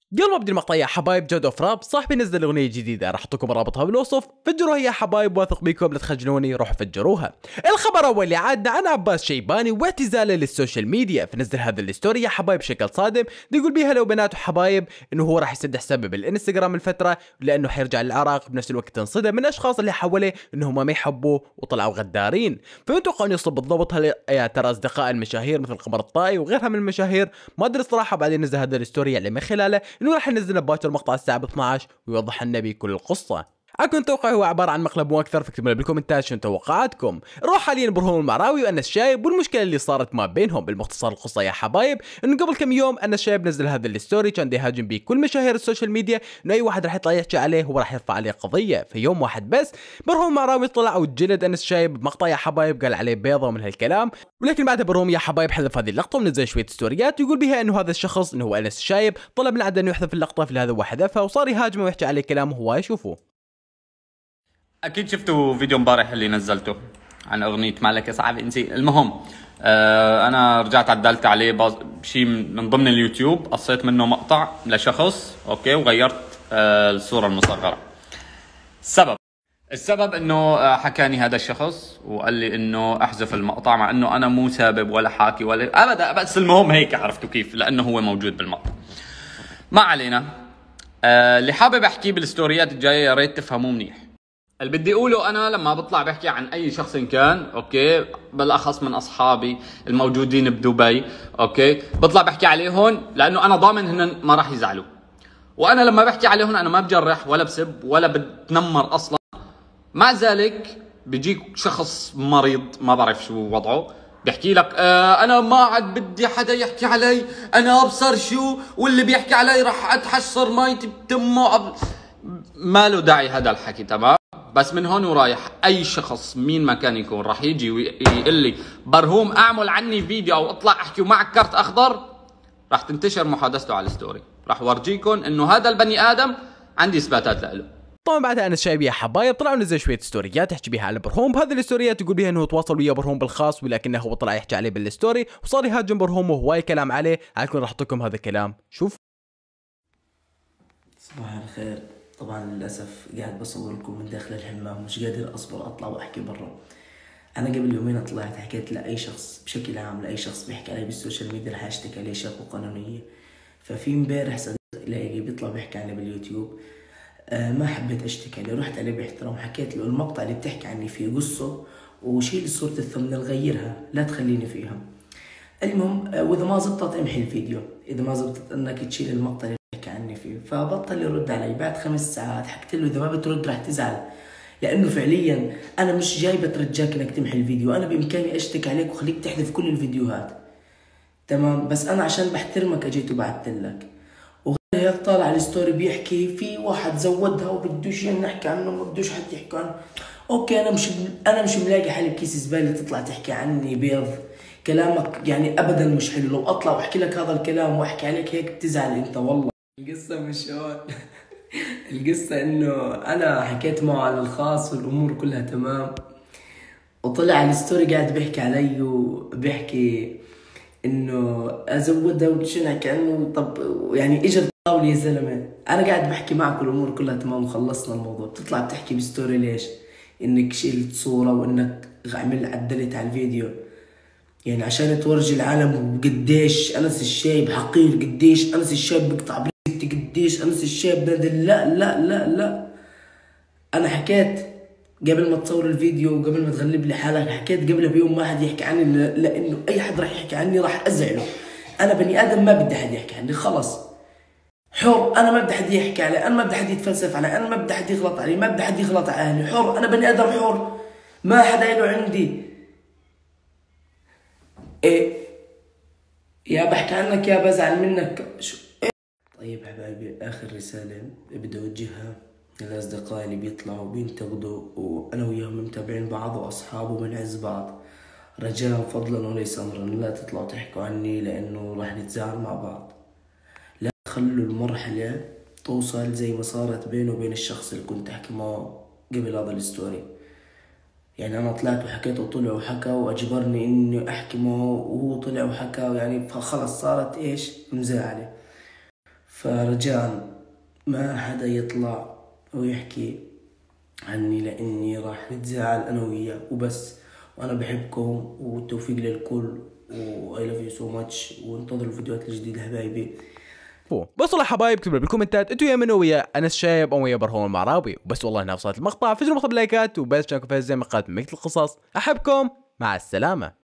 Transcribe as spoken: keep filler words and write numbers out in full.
قبل ما ابدي المقطع يا حبايب، جود اوف راب صاحبي نزل اغنيه جديده، راح احطكم رابطها بالوصف. فجروها يا حبايب، واثق بيكم لا تخجلوني، روحوا فجروها. الخبر اول اللي عادنا عن عباس شيباني واعتزاله للسوشيال ميديا، فنزل هذا الستوري يا حبايب بشكل صادم، يقول بيها لو بنات وحبايب انه هو راح يسد حسابه بالانستغرام الفتره لانه حيرجع للعراق. بنفس الوقت انصدم من الاشخاص اللي حواليه انهم ما يحبوه وطلعوا غدارين. فانتوا قاعدين يوصل بالضبط هل يا ترى اصدقاء المشاهير مثل قمر الطائي وغيرها من المشاهير؟ ما ادري الصراحه. بعدين نزل هذا الستوري يعني من خلاله انه راح ينزل باكر مقطع الساعه اثنعش ويوضح النبي كل القصه. اكون توقعي هو عباره عن مقلب مو اكثر، فاكتبوا لي بالكومنتات شنو توقعاتكم. نروح حاليا برهوم المعراوي وانس شايب والمشكله اللي صارت ما بينهم. بالمختصر القصه يا حبايب انه قبل كم يوم انس شايب نزل هذا الستوري كان يهاجم بيه كل مشاهير السوشيال ميديا انه اي واحد راح يطلع يحكي عليه هو راح يرفع عليه قضيه. في يوم واحد بس برهوم المعراوي طلع وجلد انس شايب بمقطع يا حبايب، قال عليه بيضه ومن هالكلام. ولكن بعدها برهوم يا حبايب حذف هذه اللقطه ونزل شويه ستوريات يقول بها انه هذا الشخص انه هو انس شايب طلب من عدن انه يحذف اللقطه، فلهذا هو حذفها وصار يهاجمه ويحكي عليه كلام هواي. شوفوا. اكيد شفتوا فيديو امبارح اللي نزلته عن اغنيه مالك يا صاحبي انسي. المهم آه انا رجعت عدلت عليه بشيء من ضمن اليوتيوب، قصيت منه مقطع لشخص اوكي وغيرت آه الصوره المصغره. السبب السبب انه حكاني هذا الشخص وقال لي انه احذف المقطع، مع انه انا مو سابب ولا حاكي ولا ابدا، بس المهم هيك عرفتوا كيف، لانه هو موجود بالمقطع. ما علينا. آه اللي حابب احكيه بالستوريات الجايه يا ريت تفهموه منيح. اللي بدي اقوله انا لما بطلع بحكي عن اي شخص كان اوكي، بالاخص من اصحابي الموجودين بدبي اوكي، بطلع بحكي عليهم لانه انا ضامن هن ما راح يزعلوا. وانا لما بحكي عليهم انا ما بجرح ولا بسب ولا بتنمر اصلا. مع ذلك بيجيك شخص مريض ما بعرف شو وضعه بيحكي لك آه انا ما عاد بدي حدا يحكي علي، انا ابصر شو واللي بيحكي علي راح اتحشر مايتي بتمه. ما له داعي هذا الحكي، تمام؟ بس من هون ورايح اي شخص مين ما كان يكون راح يجي ويقول لي برهوم اعمل عني فيديو او اطلع احكي ومعك كرت اخضر، راح تنتشر محادثته على الستوري، راح ورجيكم انه هذا البني ادم عندي اثباتات له. طبعا بعدها انس شايب يا حبايب طلع ونزل شويه ستوريات يحكي بها على برهوم. بهذه الستوريات يقول بها انه تواصل ويا برهوم بالخاص، ولكنه هو طلع يحكي عليه بالستوري وصار يهاجم برهوم وهواي كلام عليه. عليكم راح احط لكم هذا الكلام. شوف. صباح الخير. طبعا للاسف قاعد بصور لكم من داخل الحمام، مش قادر اصبر اطلع واحكي برا. انا قبل يومين طلعت حكيت لاي شخص بشكل عام، لاي شخص بيحكي علي بالسوشيال ميديا رح اشتكي عليه شكوى قانونيه. ففي امبارح صديق لي بيطلع بيحكي علي باليوتيوب، آه ما حبيت اشتكي عليه، رحت عليه باحترام حكيت له المقطع اللي بتحكي عني فيه قصه وشيل صورة الثمنيل غيرها لا تخليني فيها. المهم آه واذا ما زبطت امحي الفيديو، اذا ما زبطت انك تشيل المقطع اللي بتحكي عني فيه. فبطل يرد علي بعد خمس ساعات. حكيت له اذا ما بترد رح تزعل، لانه فعليا انا مش جاي بترجاك انك تمحي الفيديو، انا بامكاني اشتكي عليك وخليك تحذف كل الفيديوهات، تمام؟ بس انا عشان بحترمك اجيت وبعثت لك. وغير هيك طالع على الستوري بيحكي في واحد زودها وبدوش نحكي عنه ما بدوش حد يحكي عنه. اوكي انا مش انا مش ملاقي حالي بكيس زباله تطلع تحكي عني بيض. كلامك يعني ابدا مش حلو. لو اطلع واحكي لك هذا الكلام واحكي عليك هيك بتزعل انت والله. القصه مش هون. القصه انه انا حكيت معه على الخاص والامور كلها تمام، وطلع على الستوري قاعد بيحكي علي وبيحكي انه ازودها وشنو كانه. طب يعني اجى الطاوله يا زلمه، انا قاعد بحكي معك والامور كلها تمام وخلصنا الموضوع، بتطلع بتحكي بستوري ليش؟ انك شلت صوره وانك عمل عدلت على الفيديو، يعني عشان تورجي العالم قديش انس الشايب حقير، قديش انس الشايب بيقطع بريتي، قديش انس الشايب بدل. لا لا لا لا، انا حكيت قبل ما تصور الفيديو وقبل ما تغلب لي حالك، حكيت قبلها بيوم ما حد يحكي عني، لانه اي حد راح يحكي عني راح ازعله. انا بني ادم ما بدي حد يحكي عني، خلص حر. انا ما بدي حد يحكي علي، انا ما بدي حد يتفلسف علي، انا ما بدي حد يغلط علي، ما بدي حد يغلط على اهلي، حر. انا بني ادم حر، ما حدا له عندي ايه يا بحكي عنك يا بزعل منك شو إيه؟ طيب حبايبي، اخر رساله بدي اوجهها للاصدقاء اللي بيطلعوا بينتقدوا وانا وياهم متابعين بعض واصحاب وبنعز بعض، رجاء فضلا وليس امرا لا تطلعوا تحكوا عني، لانه راح نتزاعل مع بعض. لا تخلوا المرحله توصل زي ما صارت بيني وبين الشخص اللي كنت احكي معه قبل هذا الستوري. يعني انا طلعت وحكيت وطلع وحكى واجبرني اني احكي معه وهو طلع وحكى، يعني فخلص صارت ايش مزاعله. فرجاء ما حدا يطلع ويحكي عني لاني راح نتزاعل انا وياه وبس. وانا بحبكم والتوفيق للكل و I love you so much، وانتظروا الفيديوهات الجديدة حبايبي. بس يا حبايب اكتبوا بالكومنتات انتوا يا من ويا انس شايب او ويا برهون المعراوي. وبس والله هنا وصلت المقطع، فجروا مقطع بلايكات وبس عشان في زي مقاطع مثل القصص. احبكم، مع السلامة.